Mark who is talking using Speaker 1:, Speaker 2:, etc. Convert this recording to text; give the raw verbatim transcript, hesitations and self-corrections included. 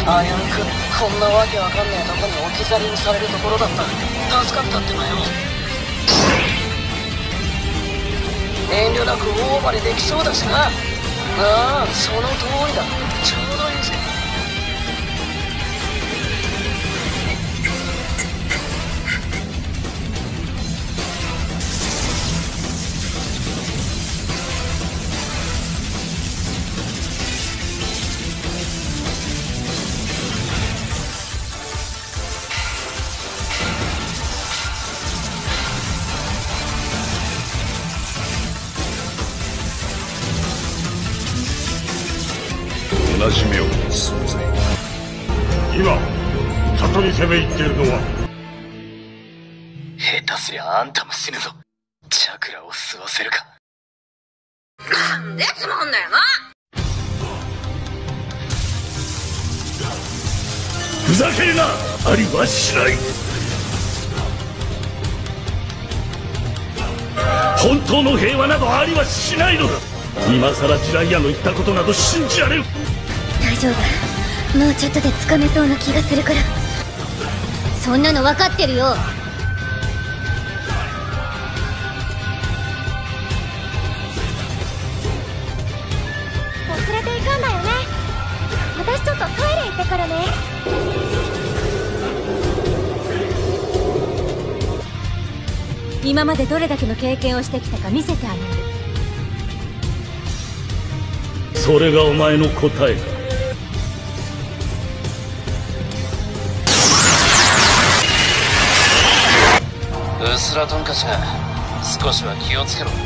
Speaker 1: あやうくこんなわけわかんねえとこに置き去りにされるところだった。助かったってばよ。遠慮なく大暴れできそうだしな。ああ、その通りだ。ちょうどいいぜ。
Speaker 2: 同じ目を持つ存在。今里に攻め入っているのは。
Speaker 1: 下手すりゃあんたも死ぬぞ。チャクラを吸わせるか。
Speaker 3: なんでつまんだよな。
Speaker 2: ふざけるな。ありはしない。本当の平和などありはしないのだ。今さらジライアの言ったことなど信じられる。
Speaker 4: 大丈夫、もうちょっとでつかめそうな気がするから。そんなの分かってるよ。遅れていくんだよね。私ちょっとトイレ行ってからね。
Speaker 5: 今までどれだけの経験をしてきたか見せてあげる。
Speaker 2: それがお前の答えか。
Speaker 1: うすらトンカチが少しは気をつけろ。